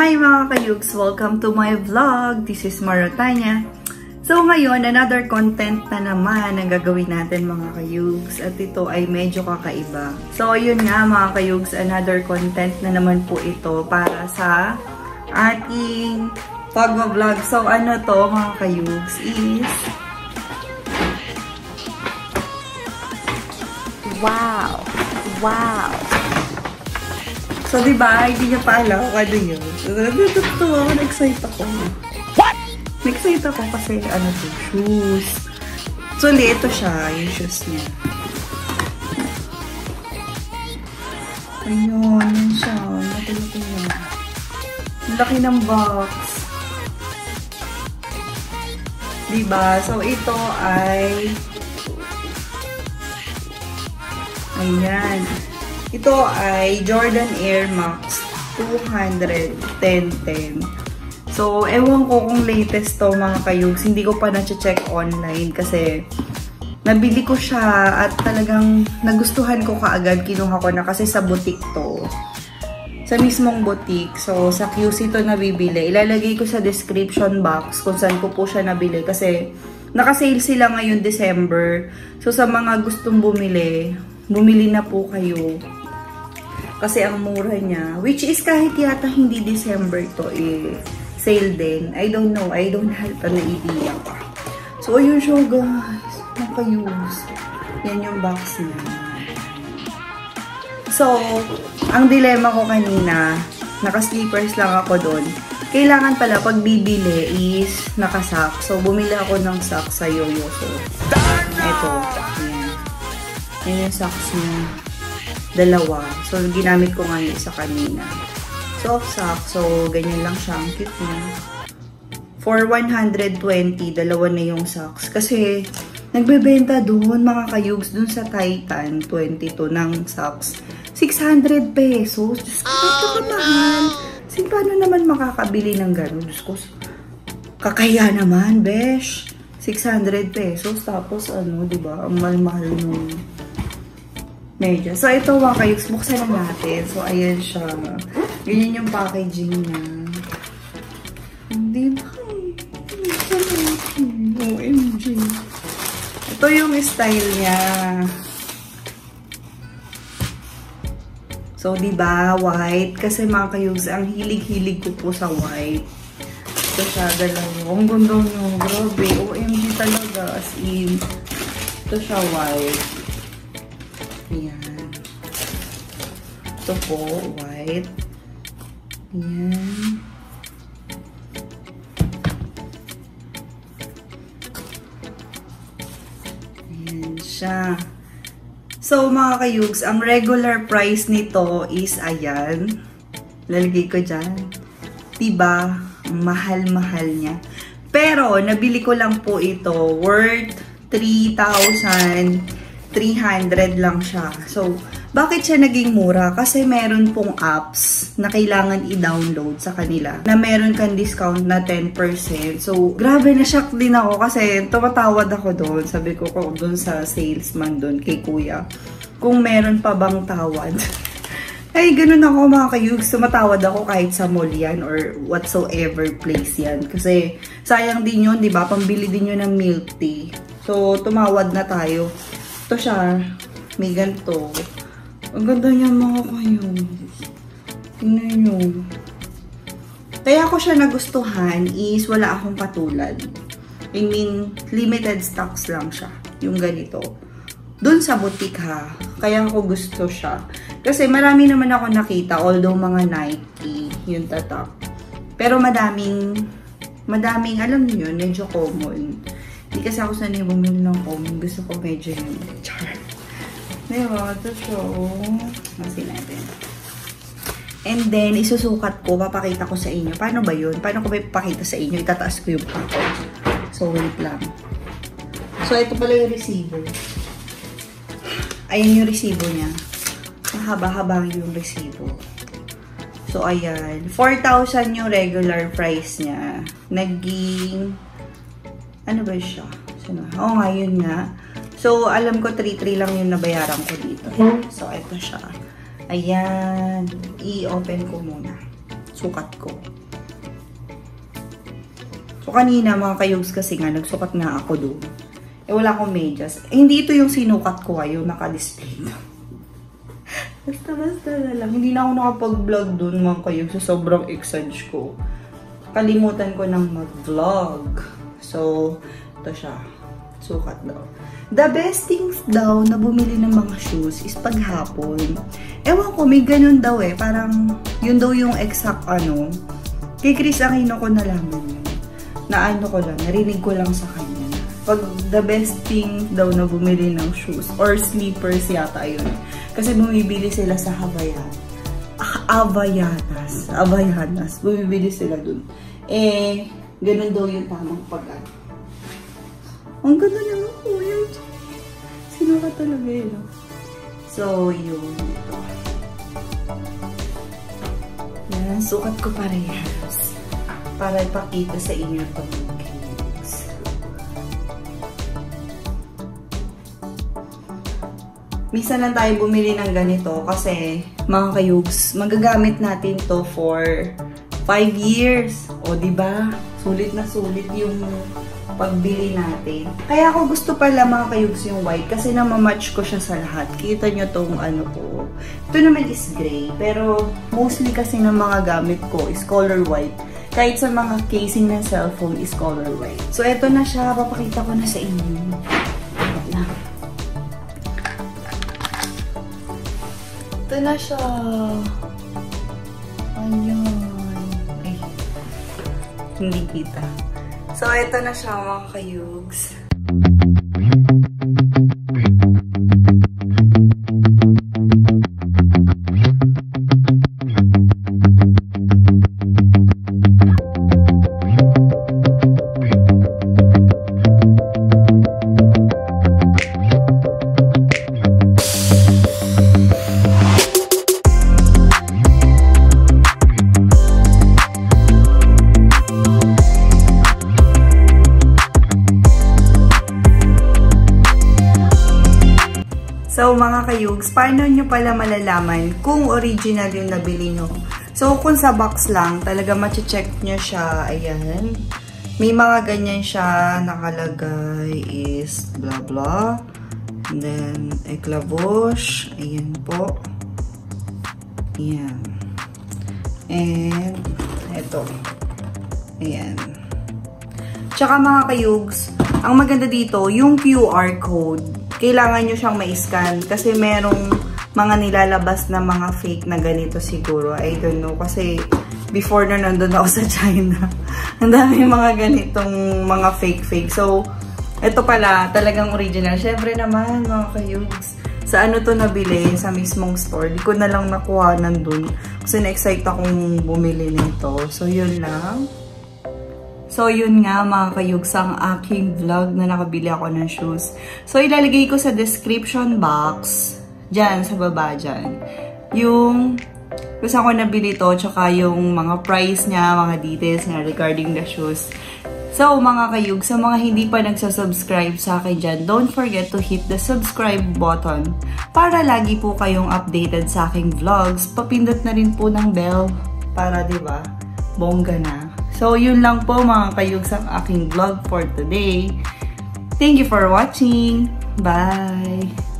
Hi mga kayugs! Welcome to my vlog! This is Marotanya. So ngayon, another content na naman ang gagawin natin mga kayugs. At ito ay medyo kakaiba. So yun nga mga kayugs, another content na naman po ito para sa ating pag-vlog. So ano to mga kayugs is... Wow! Wow! So, diba, hindi niya pa alam kung ano yun. So, natutuwa ako, na-excite ako. What? Na-excite ako kasi, ano to, shoes. So, ito siya, yung shoes niya. Ayun, yun siya. Natalaki niya. Ang laki ng box. Diba? So, ito ay... Ayan. Ito ay Jordan Airmax 210. So, ewan ko kung latest to mga kayugs. Hindi ko pa na-check online kasi nabili ko siya at talagang nagustuhan ko kaagad. Kinuha ko na kasi sa boutique to. Sa mismong boutique. So, sa QC to nabibili. Ilalagay ko sa description box kung saan ko po siya nabili kasi naka-sale sila ngayon December. So, sa mga gustong bumili na po kayo. Kasi ang mura niya, which is kahit yata hindi December to, sale din. I don't know. I don't have an idea pa. So, ayun siya guys. Nakayus. Yan yung box niya. So, ang dilemma ko kanina, naka-sleepers lang ako doon. Kailangan pala pag bibili is naka-sock. So, bumili ako ng sock sa Yoyo. So, eto. Yan. Yan yung socks niya. Dalawa. So, ginamit ko nga yung isa kanina. Soft sock. So, ganyan lang siya. Ang cute niya. For 120, dalawa na yung socks. Kasi, nagbebenta doon, mga kayugs, doon sa Titan, 22 ng socks. 600 pesos. Diyos ko, ito mahal. Kasi, paano naman makakabili ng gano'n? Diyos ko, kakaya naman, besh. 600 pesos. Tapos, ano, diba? Ang mahal-mahal nung medyo. So, ito mga kayugs, buksan na natin. So, ayan siya. Ganyan yung packaging niya. Hindi na. OMG. Ito yung style niya. So, diba, white. Kasi mga kayugs, ang hilig-hilig ko po sa white. Ito siya, dalawa. Ang ganda nyo. Grabe. OMG talaga. As in. Ito siya, white. Ayan. Ito po, white. Ayan. Ayan siya. So, mga kayugs, ang regular price nito is, ayan. Lalagay ko dyan. Diba? Mahal-mahal niya. Pero, nabili ko lang po ito. Worth 3,300 lang siya. So, bakit siya naging mura? Kasi meron pong apps na kailangan i-download sa kanila na meron kang discount na 10%. So, grabe na-shock din ako kasi tumatawad ako doon. Sabi ko doon sa salesman doon kay kuya, kung meron pa bang tawad. Ay, ganun ako mga kayugs. Tumatawad ako kahit sa mall yan or whatsoever place yan. Kasi sayang din yun, di ba? Pambili din yun ng milk tea. So, tumawad na tayo. Ito siya. May ganito. Ang ganda niya mga kayugs. Tingnan nyo. Kaya ko siya nagustuhan is wala akong katulad. I mean, limited stocks lang siya. Yung ganito. Doon sa boutique ha. Kaya ko gusto siya. Kasi marami naman ako nakita. Although mga Nike, yung tatak. Pero madaming, alam niyo yun, medyo common. Hindi kasi ako sanay bumili ng common. Gusto ko medyo yun. Char. Diba? Ito siya. Masin natin. And then, isusukat ko. Papakita ko sa inyo. Paano ba yun? Paano ko ba ipapakita sa inyo? Itataas ko yung package. So, wait lang. So, ito pala yung resibo. Ayan yung resibo niya. Mahaba-haba yung resibo. So, ayan. 4,000 yung regular price niya. Naging... Ano ba siya? Oo nga, yun nga. So, alam ko 3,300 lang yung nabayaran ko dito. So, ito siya. Ayan. I-open ko muna. sukat ko. So, kanina mga kayugs kasi nga, nagsukat nga ako doon. Eh, wala akong medyas. Eh, hindi ito yung sinukat ko, yung naka-display na. Basta na lang. Hindi na ako nakapag-vlog doon mga kayugs sa sobrang exage ko. Kalimutan ko ng mag-vlog. So, ito siya. Sukat daw. The best things daw na bumili ng mga shoes is paghapon. Ewan ko, may ganun daw eh. Parang, yun daw yung exact ano. Kay Chris Aquino ko nalaman yun. Na ano ko lang, narinig ko lang sa kanya. Pag the best thing daw na bumili ng shoes or slippers yata yun. Kasi bumibili sila sa Havaianas. Bumibili sila dun. Eh, ganun daw yung tamang pag-ano. Ang ganda naman po yun. Sino ka talaga yun? So, yun. Ito. Yan, sukat ko parehas. Para ipakita sa inyo itong kayugs. Minsan lang tayo bumili ng ganito kasi, mga kayugs, magagamit natin to for 5 years. O, diba? Sulit na sulit yung pagbili natin. Kaya ako gusto pala mga kayugs yung white kasi namamatch ko siya sa lahat. Kita nyo tong ano ko. Ito naman is gray. Pero mostly kasi ng mga gamit ko is color white. Kahit sa mga casing ng cellphone is color white. So ito na siya. Papakita ko na sa inyo. Ito na siya. Ayan. Ay. Hindi kita. So, ito na siya mga kayugs. So, mga kayugs, paano nyo pala malalaman kung original yung nabili nyo? So, kung sa box lang, talaga mache-check nyo siya. Ayan. May mga ganyan siya nakalagay is blah blah. And then, eclavouche. Ayan po. Ayan. And, eto. Ayan. Tsaka mga kayugs, ang maganda dito, yung QR code. Kailangan nyo siyang ma-scan kasi merong mga nilalabas na mga fake na ganito siguro. I don't know. Kasi before na nandun ako sa China, ang dami mga ganitong mga fake. So, ito pala, talagang original. Syempre naman, mga kayugs. Sa ano to nabili? Sa mismong store. Di ko na lang nakuha nandun. Kasi na-excite akong bumili nito. So, yun lang. So, yun nga mga kayugs ang aking vlog na nakabili ako ng shoes. So, ilalagay ko sa description box, dyan, sa baba dyan, yung kung saan ko nabili to, tsaka yung mga price niya, mga details niya regarding the shoes. So, mga kayugs, sa mga hindi pa nagsasubscribe sa akin dyan, don't forget to hit the subscribe button para lagi po kayong updated sa aking vlogs. Papindot na rin po ng bell para, diba, bongga na. So, yun lang po mga kayugs ang aking vlog for today. Thank you for watching. Bye!